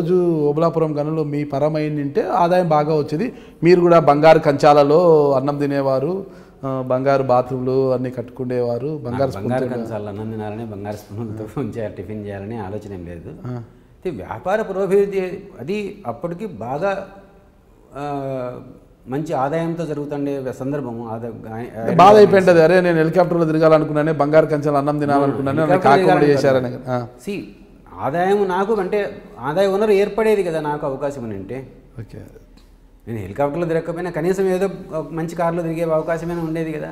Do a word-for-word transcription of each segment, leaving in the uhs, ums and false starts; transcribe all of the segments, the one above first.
రోజు ఓబులాపురం గనులు మీ పరమైంటే ఆదాయం బాగా వచ్చేది. మీరు కూడా బంగారు కంచాలలో అన్నం తినేవారు, బంగారు బాత్రూమ్లు అన్నీ కట్టుకునేవారు. బంగారు బంగారు కంచాలు అన్నం తినాలని, బంగారు స్పూన్లతో టిఫిన్ చేయాలని ఆలోచన ఏం లేదు. వ్యాపార పురోభివృద్ధి అది అప్పటికి బాగా మంచి ఆదాయంతో జరుగుతుండే సందర్భము. బాధ అయిపోయింది, అరే నేను హెలికాప్టర్లో తిరగాలనుకున్నానే, బంగారు కంచాలు అన్నం తినాలనుకున్నానే కాకుండా చేశారని. సి ఆదాయం నాకు అంటే ఆదాయ వనరు ఏర్పడేది కదా నాకు అవకాశం అని అంటే. ఓకే, నేను హెలికాప్టర్లో తిరగకపోయినా కనీసం ఏదో మంచి కారులో తిరిగే అవకాశమైనా ఉండేది కదా,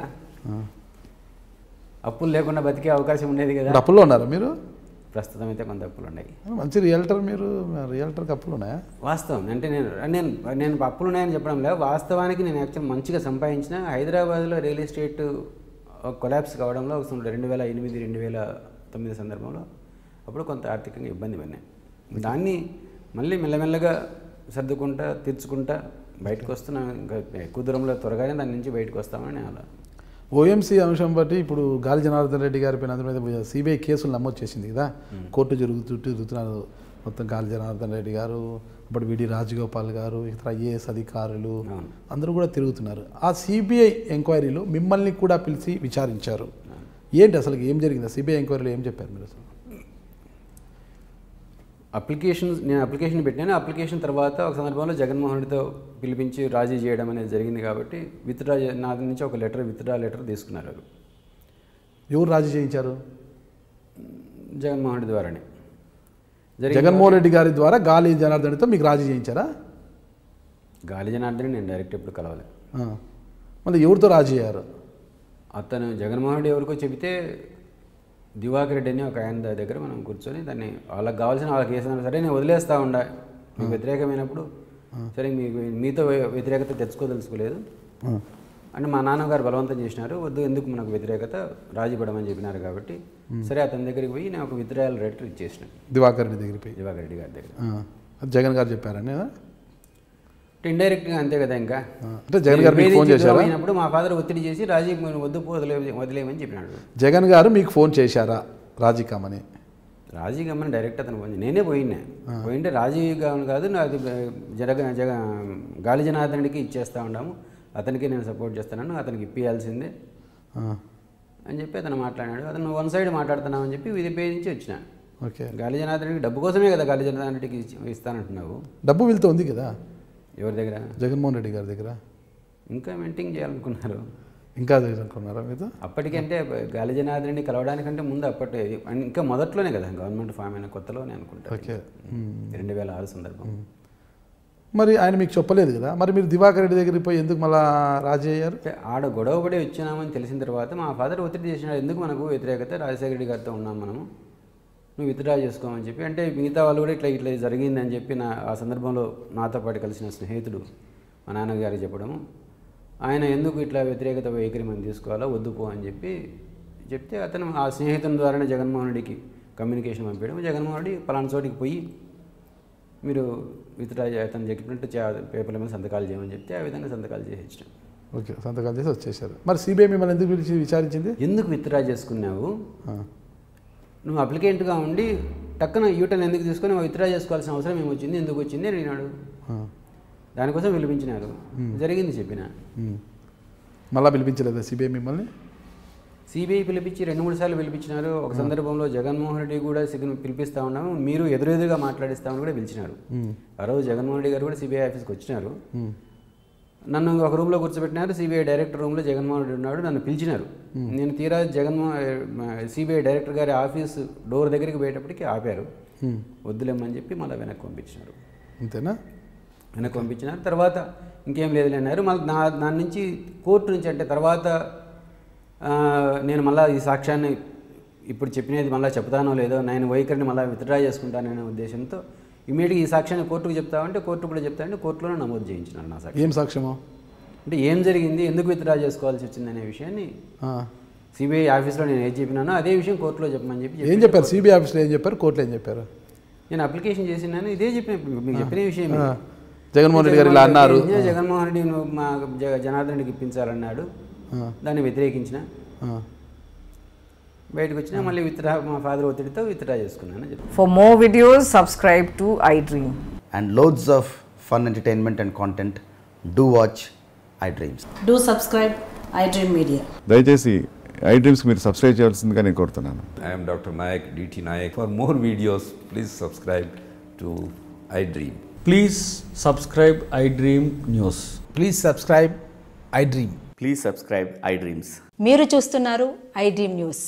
అప్పులు లేకుండా బతికే అవకాశం ఉండేది కదా. అప్పుల్లో ఉన్నారా మీరు? ప్రస్తుతం అయితే కొంత అప్పులు ఉన్నాయి. మంచి రియల్టర్ మీరు, రియల్టర్కి అప్పులు ఉన్నాయా? వాస్తవం అంటే నేను నేను నేను అప్పులు ఉన్నాయని చెప్పడం లేదు, వాస్తవానికి నేను యాక్చువల్ మంచిగా సంపాదించిన హైదరాబాద్లో రియల్ ఎస్టేట్ కొలాప్స్ కావడంలో రెండు వేల ఎనిమిది రెండు వేల తొమ్మిది సందర్భంలో అప్పుడు కొంత ఆర్థికంగా ఇబ్బంది పడినాయి. దాన్ని మళ్ళీ మెల్లమెల్లగా సర్దుకుంటా తీర్చుకుంటా బయటకు వస్తున్నా. ఇంకా ఎక్కువ దూరంలో త్వరగానే దాని నుంచి బయటకు వస్తామని అలా. ఓఎంసీ అంశం బట్టి ఇప్పుడు గాలి జనార్దన్ రెడ్డి గారి పైన అందరి మీద సిబిఐ కేసులు నమోదు చేసింది కదా, కోర్టు జరుగుతూ తిరుగుతున్నారు మొత్తం. గాలి జనార్దన్ రెడ్డి గారు, అప్పుడు విడి రాజగోపాల్ గారు, ఇతర ఐఏఎస్ అధికారులు అందరూ కూడా తిరుగుతున్నారు. ఆ సిబిఐ ఎంక్వైరీలో మిమ్మల్ని కూడా పిలిచి విచారించారు. ఏంటి అసలు ఏం జరిగింది సిబిఐ ఎంక్వైరీలో, ఏం చెప్పారు మీరు అసలు? అప్లికేషన్ నేను అప్లికేషన్ పెట్టాను. అప్లికేషన్ తర్వాత ఒక సందర్భంలో జగన్మోహన్ రెడ్డితో పిలిపించి రాజీ చేయడం అనేది జరిగింది కాబట్టి విత్డ్రా నా నుంచి ఒక లెటర్ విత్డ్రా లెటర్ తీసుకున్నారు. ఎవరు రాజీ చేయించారు? జగన్మోహన్ రెడ్డి ద్వారానే. జగన్మోహన్ రెడ్డి గారి ద్వారా గాలి జనార్దన్ రెడ్డితో మీకు రాజీ చేయించారా? గాలి జనార్దన్ నేను డైరెక్ట్ ఎప్పుడు కలవాలి. మళ్ళీ ఎవరితో రాజీ అయ్యారు? అతను జగన్మోహన్ రెడ్డి ఎవరికో చెబితే దివాకర్ రెడ్డి అని ఒక ఆయన దగ్గర మనం కూర్చొని దాన్ని వాళ్ళకి కావాల్సిన వాళ్ళకి వేసినా సరే నేను వదిలేస్తూ ఉండా. మీకు వ్యతిరేకమైనప్పుడు సరే మీకు మీతో వ్యతిరేకత తెచ్చుకోదలుచుకోలేదు అంటే మా నాన్నగారు బలవంతం చేసినారు, వద్దు ఎందుకు మనకు వ్యతిరేకత, రాజీ పడమని చెప్పినారు కాబట్టి సరే అతని దగ్గరికి పోయి నేను ఒక విత్డ్రాయల్ లెటర్ ఇచ్చేసిన. దివాకర్ రెడ్డి దగ్గరికి పోయి? దివాకర్ రెడ్డి గారి దగ్గర. జగన్ గారు చెప్పారని ఇండైరెక్ట్గా అంతే కదా. ఇంకా అంటే జగన్ గారు మీకు ఫోన్ చేశారా? అయినప్పుడు మా ఫాదర్ ఒత్తిడి చేసి రాజీ వద్దు వదిలే వదిలేయమని చెప్పినాడు. జగన్ గారు మీకు ఫోన్ చేశారా రాజీ కామని? రాజీ కామని డైరెక్ట్ అతను ఫోన్ నేనే పోయినా. పోయింటే రాజీ కామని కాదు, నాది జగ జగ గాలి జనార్దన్ రెడ్డికి ఇచ్చేస్తూ ఉన్నాము, అతనికి నేను సపోర్ట్ చేస్తున్నాను, అతనికి ఇప్పియాల్సిందే అని చెప్పి అతను మాట్లాడాడు. అతను వన్ సైడ్ మాట్లాడుతున్నామని చెప్పి ఇది పేరు నుంచి వచ్చిన. ఓకే, గాలి జనార్దన్ రెడ్డికి డబ్బు కోసమే కదా గాలి జనార్దన్ రెడ్డికి ఇస్తానంటున్నావు. డబ్బు వెళ్తూ ఉంది కదా ఎవరి దగ్గర? జగన్మోహన్ రెడ్డి గారి దగ్గర. ఇంకా మెయింటైన్ చేయాలనుకున్నారు? ఇంకా అనుకున్నారా మీరు? అప్పటికంటే గాలి జనార్దన్ రెడ్డి కలవడానికంటే ముందు అప్పటి ఇంకా మొదట్లోనే కదా గవర్నమెంట్ ఫామ్ అయిన కొత్తలోనే అనుకుంటా. ఓకే, రెండు వేల ఆరు సందర్భం. మరి ఆయన మీకు చెప్పలేదు కదా, మరి మీరు దివాకర్ రెడ్డి దగ్గరికి పోయి ఎందుకు మళ్ళీ రాజీ అయ్యారు? ఆడ గొడవ పడి వచ్చినామని తెలిసిన తర్వాత మా ఫాదర్ ఒత్తిడి చేసినాడు, ఎందుకు మనకు వ్యతిరేకత, రాజశేఖర రెడ్డి గారితో ఉన్నాం మనము, నువ్వు విత్డ్రా చేసుకోమని చెప్పి. అంటే మిగతా వాళ్ళు కూడా ఇట్లా ఇట్లా జరిగిందని చెప్పి నా ఆ సందర్భంలో నాతో పాటు కలిసిన స్నేహితుడు మా నాన్నగారికి చెప్పడము, ఆయన ఎందుకు ఇట్లా వ్యతిరేకత వైఖరి మనం తీసుకోవాలో వద్దు పో అని చెప్పి చెప్తే అతను ఆ స్నేహితుని ద్వారానే జగన్మోహన్ రెడ్డికి కమ్యూనికేషన్ పంపించడం. జగన్మోహన్ రెడ్డి పలానా చోటికి పోయి మీరు విత్డ్రా అతను చెప్పినట్టు పేపర్ల మీద సంతకాలు చేయమని చెప్తే ఆ విధంగా సంతకాలు చేసి ఇచ్చాం. ఓకే, సంతకాలు చేసి వచ్చేసారు. మరి సిబిఐ మిమ్మల్ని ఎందుకు పిలిచి విచారించింది? ఎందుకు విత్డ్రా చేసుకున్నావు, నువ్వు అప్లికెంట్గా ఉండి టక్కున యూటర్న్ ఎందుకు తీసుకొని విత్డ్రా చేసుకోవాల్సిన అవసరం ఏమొచ్చింది, ఎందుకు వచ్చింది అని అడిగినాడు. దానికోసం పిలిపించినారు, జరిగింది చెప్పిన. మళ్ళీ పిలిపించలేదా సిబిఐ మిమ్మల్ని? సిబిఐ పిలిపించి రెండు మూడు సార్లు పిలిపించినారు. ఒక సందర్భంలో జగన్మోహన్ రెడ్డి కూడా సిగ్గు పిలిపిస్తూ ఉన్నాము, మీరు ఎదురెదురుగా మాట్లాడిస్తామని కూడా పిలిచినారు. ఆ రోజు జగన్మోహన్ రెడ్డి గారు కూడా సిబిఐ ఆఫీస్కి వచ్చినారు. నన్ను ఒక రూమ్లో కూర్చోబెట్టినారు. సిబిఐ డైరెక్టర్ రూమ్లో జగన్మోహన్ రెడ్డి ఉన్నాడు, నన్ను పిలిచినారు. నేను తీరా జగన్మోహన్ సిబిఐ డైరెక్టర్ గారి ఆఫీసు డోర్ దగ్గరికి పోయేటప్పటికి ఆపారు, వద్దులేమని చెప్పి మళ్ళీ వెనక్కి పంపించినారు. అంతేనా? వెనక్కి పంపించినారు. తర్వాత ఇంకేం లేదులే అన్నారు. మళ్ళీ నా దాని నుంచి కోర్టు నుంచి అంటే తర్వాత నేను మళ్ళీ ఈ సాక్ష్యాన్ని ఇప్పుడు చెప్పినది మళ్ళీ చెప్తానో లేదో, నేను వైఖరిని మళ్ళీ విత్డ్రా చేసుకుంటాననే ఉద్దేశంతో ఇమీడియట్గా ఈ సాక్ష్యాన్ని కోర్టుకు చెప్తామంటే కోర్టు కూడా చెప్తామంటే కోర్టులోనే నమోదు చేయించినారు నా సాక్ష్యం. ఏం సాక్ష్యమో అంటే ఏం జరిగింది, ఎందుకు విత్డ్రా చేసుకోవాల్సి వచ్చింది అనే విషయాన్ని సిబిఐ ఆఫీస్లో నేను ఏం చెప్పినానో అదే విషయం కోర్టులో చెప్పమని చెప్పి. ఏం చెప్పారు సిబిఐ ఆఫీస్లో, ఏం చెప్పారు కోర్టులో ఏం చెప్పారు? నేను అప్లికేషన్ చేసినాను, ఇదే చెప్పిన మీకు చెప్పిన విషయం. జగన్మోహన్ రెడ్డి గారు ఇలా అన్నారు, జగన్మోహన్ రెడ్డి మా జనార్దన్ రెడ్డికి ఇప్పించాలన్నాడు, దాన్ని వ్యతిరేకించిన. బయటకు వచ్చినా మళ్ళీ విత్డ్రా మా ఫాదర్ ఒత్తిడితో విత్డ్రా చేసుకున్నాను చెప్పి. For more videos, subscribe to iDream. And loads of fun entertainment and content, do watch iDreams. Do subscribe iDream Media. దయచేసి ఐ డ్రీమ్స్కి మీరు సబ్స్క్రైబ్ చేయాల్సిందిగా నేను కోరుతున్నాను. I am Doctor Nayak, D T Nayak. For more videos, please subscribe to iDream. Please subscribe iDream News. Please subscribe iDream. Please subscribe iDreams. మీరు చూస్తున్నారు iDream News.